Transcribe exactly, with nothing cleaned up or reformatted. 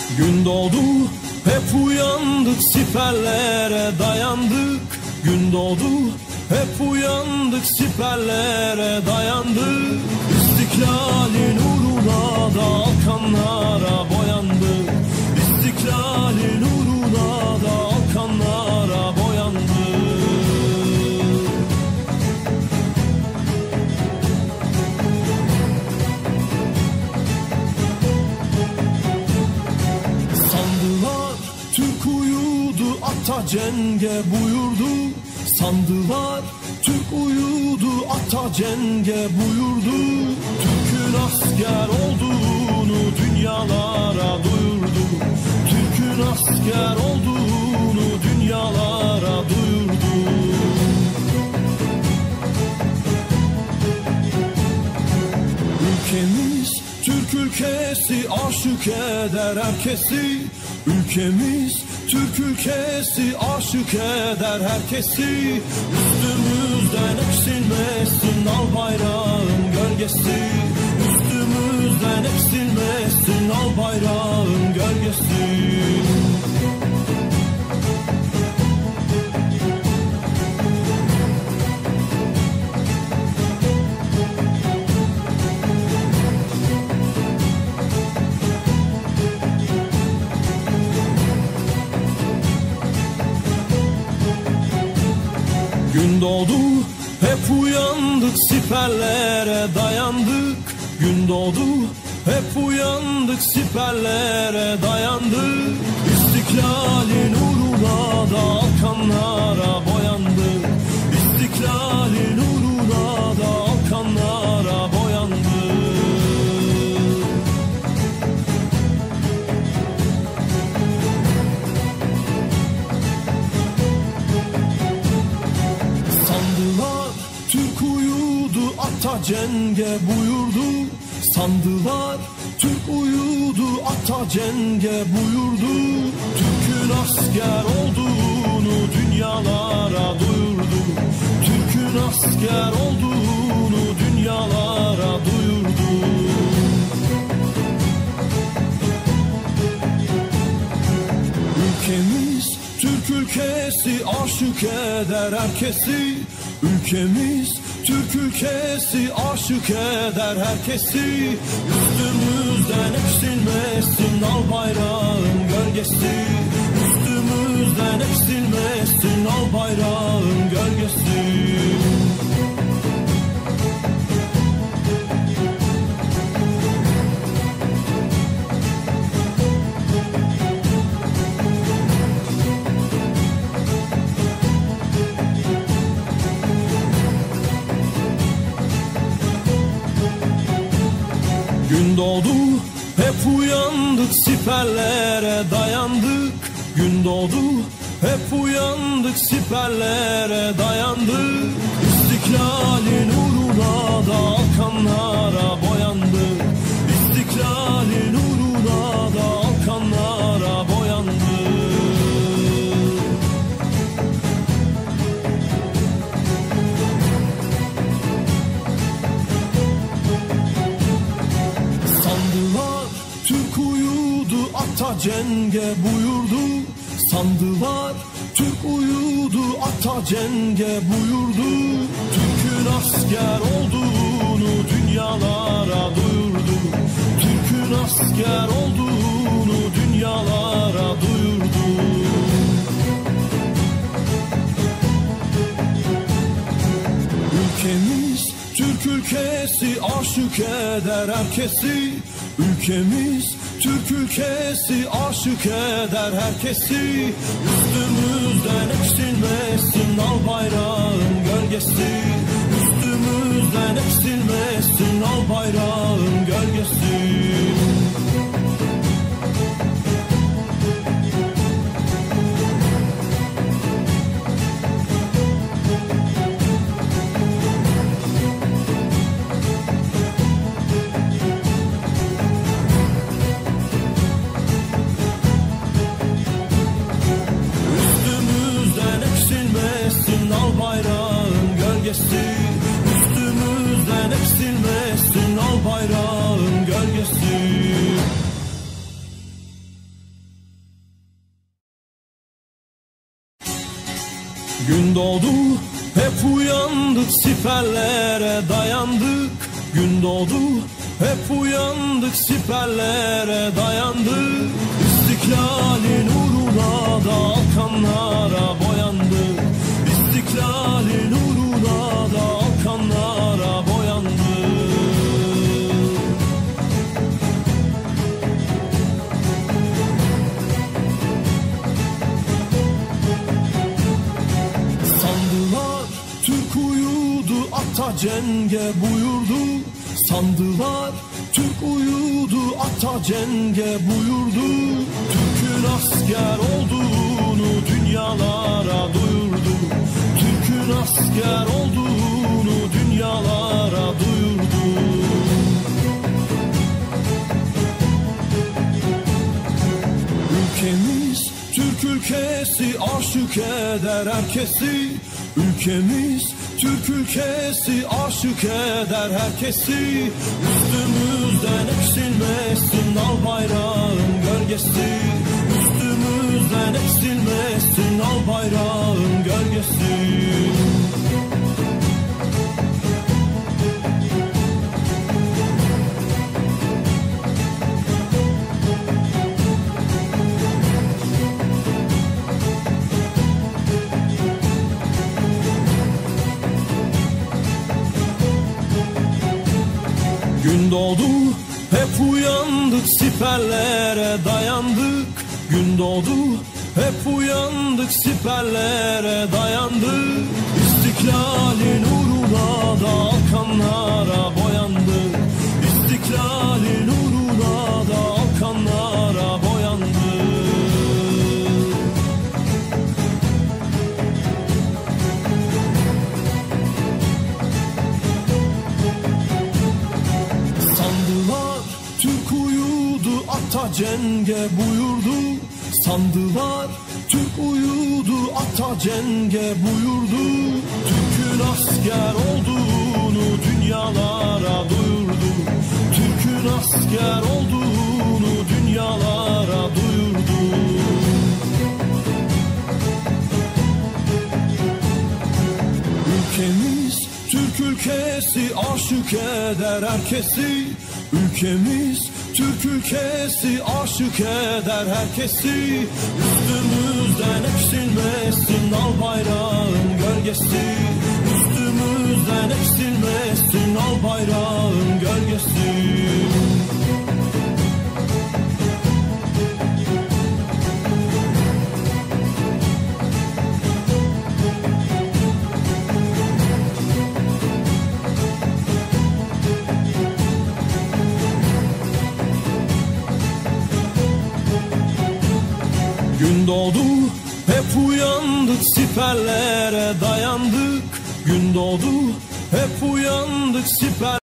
Gün doğdu, hep uyandık, siperlere dayandık. Gün doğdu, hep uyandık, siperlere dayandık. İstiklalin uğruna da alkanlara boyandık. İstiklalin uğruna da alkanlara boyandık. Sandılar Türk uyudu, ata cenge buyurdu. Sandılar Türk uyudu, ata cenge buyurdu. Türk'ün asker olduğunu dünyalara duyurdu. Türk'ün asker olduğunu dünyalara duyurdu. Ülkemiz Türk ülkesi, aşık eder herkesi. Ülkemiz Türk ülkesi, aşık eder herkesi. Üstümüzden eksilmesin al bayrağın gölgesi. Üstümüzden eksilmesin al bayrağın gölgesi. Gün doğdu, hep uyandık, siperlere dayandık. Gün doğdu, hep uyandık, siperlere dayandık. İstiklalin uğruna da alkanlara boyandık. İstiklalin uğruna da alkanlara boyandık. Sandılar Türk uyudu, ata cenge buyurdu. Sandılar Türk uyudu, ata cenge buyurdu. Türk'ün asker olduğunu dünyalara duyurdu. Türk'ün asker olduğunu dünyalara duyurdu. Ülkemiz Türk ülkesi, aşık eder herkesi. Ülkemiz Türk ülkesi, aşık eder herkesi. Üstümüzden eksilmesin al bayrağın gölgesi. Üstümüzden eksilmesin al bayrağın gölgesi. Gün doğdu, hep uyandık, siperlere dayandık. Gün doğdu, hep uyandık, siperlere dayandık. İstiklalin uğruna da alkanlara boyandık. İstiklalin uğruna da alkanlara boyandık. Sandılar Türk uyudu, ata cenge buyurdu. Sandılar Türk uyudu, ata cenge buyurdu. Türk'ün asker olduğunu dünyalara duyurdu. Türk'ün asker olduğunu dünyalara duyurdu. Ülkemiz Türk ülkesi, aşık eder herkesi. Ülkemiz Türk ülkesi, aşık eder herkesi. Üstümüzden eksilmesin al bayrağın gölgesi. Üstümüzden eksilmesin al bayrağın gölgesi. Üstümüzden eksilmesin al bayrağın gölgesi. Gün doğdu, hep uyandık, siperlere dayandık. Gün doğdu, hep uyandık, siperlere dayandık. İstiklalin uğruna da alkanlara boyandık. İstiklalin uğruna da alkanlara boyandık. Sandılar Türk uyudu, ata cenge buyurdu. Sandılar Türk uyudu, ata cenge buyurdu. Türk'ün asker olduğunu dünyalara duyurdu. Türk'ün asker olduğunu dünyalara duyurdu. Ülkemiz Türk ülkesi, aşık eder herkesi. Ülkemiz Türk ülkesi, aşık eder herkesi. Üstümüzden eksilmesin al bayrağın gölgesi. Üstümüzden eksilmesin al bayrağın gölgesi. Gün doğdu, hep uyandık, siperlere dayandık. Gün doğdu, hep uyandık, siperlere dayandık. İstiklalin uğruna da alkanlara boyandık. İstiklalin uğruna da alkanlara boyandık. Sandılar Türk uyudu, ata cenge buyurdu. Sandılar Türk uyudu, ata cenge buyurdu. Türk'ün asker olduğunu dünyalara duyurdu. Türk'ün asker olduğunu dünyalara duyurdu. Ülkemiz Türk ülkesi, aşık eder herkesi. Ülkemiz Türk ülkesi, aşık eder herkesi. Üstümüzden eksilmesin al bayrağın gölgesi. Üstümüzden eksilmesin al bayrağın gölgesi. Gün doğdu, hep uyandık, siperlere dayandık. Gün doğdu, hep uyandık, siper